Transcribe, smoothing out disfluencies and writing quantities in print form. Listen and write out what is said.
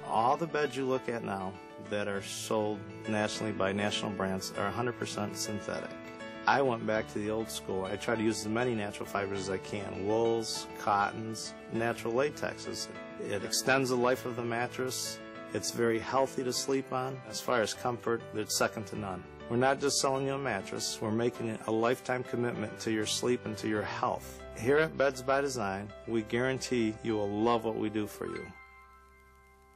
All the beds you look at now that are sold nationally by national brands are 100% synthetic. I went back to the old school. I try to use as many natural fibers as I can. Wools, cottons, natural latexes. It extends the life of the mattress. It's very healthy to sleep on. As far as comfort, it's second to none. We're not just selling you a mattress. We're making a lifetime commitment to your sleep and to your health. Here at Beds by Design, we guarantee you will love what we do for you.